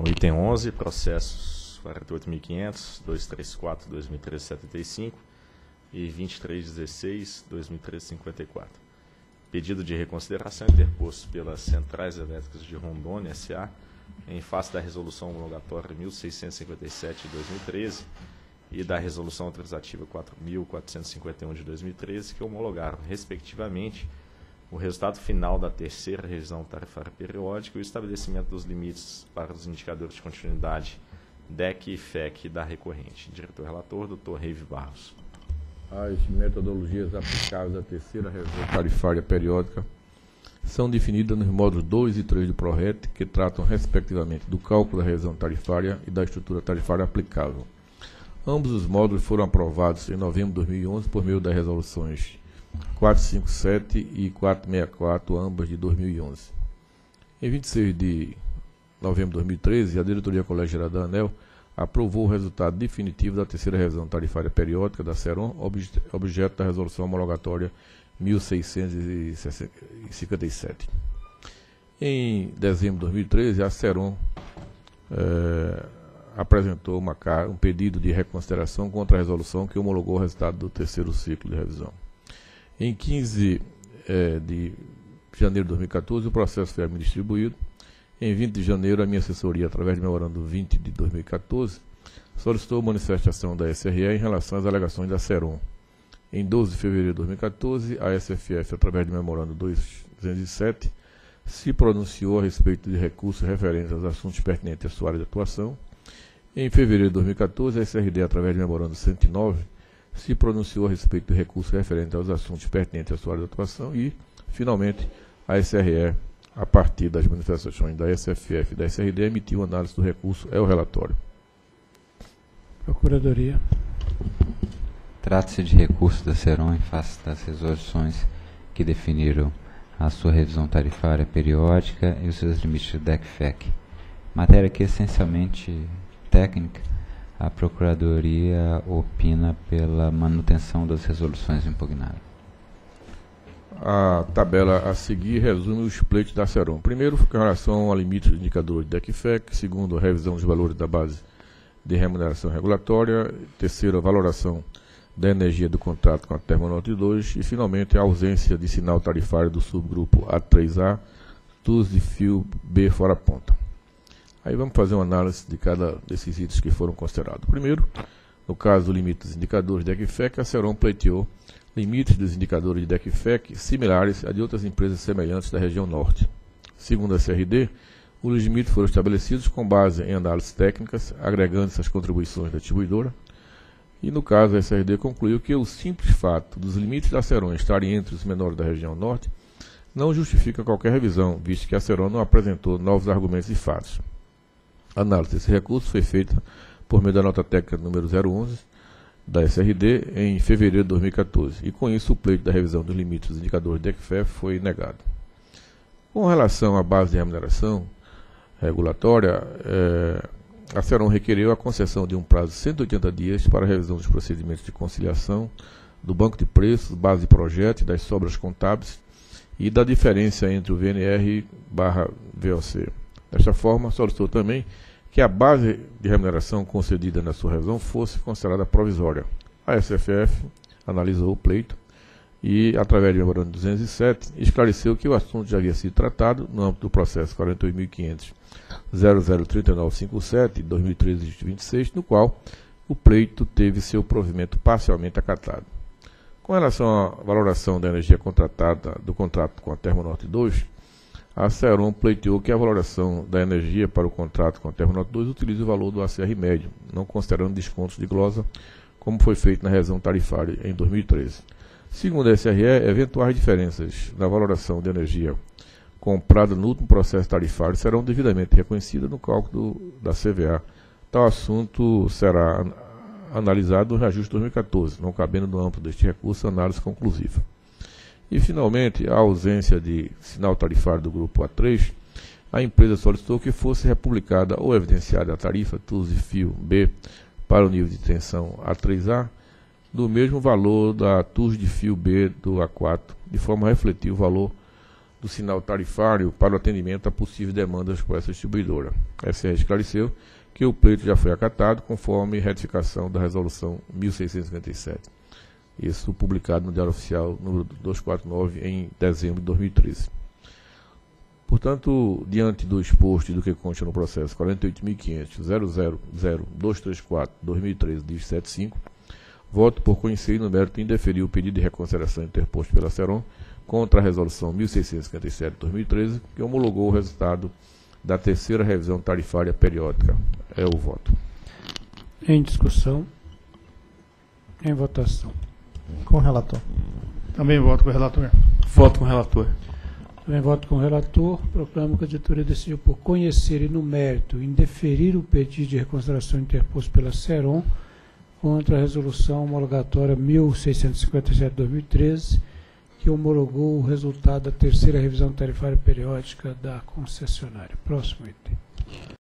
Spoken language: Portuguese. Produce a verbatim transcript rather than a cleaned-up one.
O item onze, processos quarenta e oito mil e quinhentos, duzentos e trinta e quatro, dois mil e treze, setenta e cinco e vinte e três dezesseis, dois mil e treze, cinquenta e quatro. Pedido de reconsideração interposto pelas Centrais Elétricas de Rondônia, S A, em face da Resolução Homologatória mil seiscentos e cinquenta e sete de dois mil e treze e da Resolução Autorizativa quatro mil quatrocentos e cinquenta e um de dois mil e treze, que homologaram, respectivamente, o resultado final da terceira revisão tarifária periódica e o estabelecimento dos limites para os indicadores de continuidade D E C e F E C da recorrente. Diretor-relator, doutor Reive Barros. As metodologias aplicáveis à terceira revisão tarifária periódica são definidas nos módulos dois e três do PRORET, que tratam, respectivamente, do cálculo da revisão tarifária e da estrutura tarifária aplicável. Ambos os módulos foram aprovados em novembro de dois mil e onze por meio das resoluções quatrocentos e cinquenta e sete e quatrocentos e sessenta e quatro, ambas de dois mil e onze. Em vinte e seis de novembro de dois mil e treze, a Diretoria Colegiada da ANEEL aprovou o resultado definitivo da terceira revisão tarifária periódica da SERON, objeto da Resolução Homologatória mil seiscentos e cinquenta e sete. Em dezembro de dois mil e treze, a SERON eh, apresentou uma, um pedido de reconsideração contra a resolução que homologou o resultado do terceiro ciclo de revisão. Em quinze eh, de janeiro de dois mil e quatorze, o processo foi a mim distribuído. Em vinte de janeiro, a minha assessoria, através do memorando vinte de dois mil e quatorze, solicitou manifestação da S R E em relação às alegações da SERON. Em doze de fevereiro de dois mil e quatorze, a S F F, através do memorando duzentos e sete, se pronunciou a respeito de recursos referentes aos assuntos pertinentes à sua área de atuação. Em fevereiro de dois mil e quatorze, a S R D, através do memorando cento e nove, se pronunciou a respeito de recursos referentes aos assuntos pertinentes à sua área de atuação e, finalmente, a S R E, a partir das manifestações da S F F e da S R D, emitiu análise do recurso. É o relatório. Procuradoria. Trata-se de recurso da SERON em face das resoluções que definiram a sua revisão tarifária periódica e os seus limites de D E C e F E C. Matéria que é essencialmente técnica, a Procuradoria opina pela manutenção das resoluções impugnadas. A tabela a seguir resume os pleitos da SERON. Primeiro, com relação ao limite dos indicadores de D E C e F E C. Segundo, a revisão dos valores da base de remuneração regulatória. Terceiro, a valoração da energia do contrato com a Termonorte dois. E, finalmente, a ausência de sinal tarifário do subgrupo A três A, T U S de fio B fora ponta. Aí vamos fazer uma análise de cada desses itens que foram considerados. Primeiro, no caso do limite dos indicadores de D E C e F E C, a SERON pleiteou limites dos indicadores de D E C e F E C similares a de outras empresas semelhantes da região norte. Segundo a S R D, os limites foram estabelecidos com base em análises técnicas, agregando-se as contribuições da distribuidora, e no caso a S R D concluiu que o simples fato dos limites da SERON estarem entre os menores da região norte não justifica qualquer revisão, visto que a SERON não apresentou novos argumentos e fatos. A análise desse recurso foi feita por meio da nota técnica número zero onze, da S R D em fevereiro de dois mil e quatorze, e com isso o pleito da revisão dos limites dos indicadores de D E C e F E C foi negado. Com relação à base de remuneração regulatória, eh, a SERON requereu a concessão de um prazo de cento e oitenta dias para a revisão dos procedimentos de conciliação, do banco de preços, base de projeto e das sobras contábeis e da diferença entre o V N R barra V O C. Desta forma, solicitou também que a base de remuneração concedida na sua revisão fosse considerada provisória. A S F F analisou o pleito e, através do memorando duzentos e sete, esclareceu que o assunto já havia sido tratado no âmbito do processo quarenta e oito mil e quinhentos ponto zero zero três nove cinco sete, dois mil e treze, vinte e seis, no qual o pleito teve seu provimento parcialmente acatado. Com relação à valoração da energia contratada do contrato com a Termonorte dois, a SERON pleiteou que a valoração da energia para o contrato com a Termonorte dois utilize o valor do A C R médio, não considerando descontos de glosa, como foi feito na revisão tarifária em dois mil e treze. Segundo a S R E, eventuais diferenças na valoração de energia comprada no último processo tarifário serão devidamente reconhecidas no cálculo da C V A. Tal assunto será analisado no reajuste de dois mil e quatorze, não cabendo no âmbito deste recurso análise conclusiva. E, finalmente, a ausência de sinal tarifário do grupo A três, a empresa solicitou que fosse republicada ou evidenciada a tarifa T U S de fio B para o nível de tensão A três A, do mesmo valor da T U S de fio B do A quatro, de forma a refletir o valor do sinal tarifário para o atendimento a possíveis demandas por essa distribuidora. A S R esclareceu que o pleito já foi acatado conforme retificação da resolução mil seiscentos e cinquenta e sete. Isso publicado no Diário Oficial número duzentos e quarenta e nove em dezembro de dois mil e treze. Portanto, diante do exposto e do que consta no processo quarenta e oito mil e quinhentos ponto zero zero zero dois três quatro barra dois mil e treze, D I F setenta e cinco, voto por conhecer e no mérito indeferir o pedido de reconsideração interposto pela SEROM contra a resolução mil seiscentos e cinquenta e sete de dois mil e treze, que homologou o resultado da terceira revisão tarifária periódica. É o voto. Em discussão. Em votação. Com o relator. Também voto com o relator. Voto com o relator. Também voto com o relator. Proclamo que a diretoria decidiu por conhecer e no mérito indeferir o pedido de reconsideração interposto pela SEROM contra a resolução homologatória mil seiscentos e cinquenta e sete de dois mil e treze, que homologou o resultado da terceira revisão tarifária periódica da concessionária. Próximo item.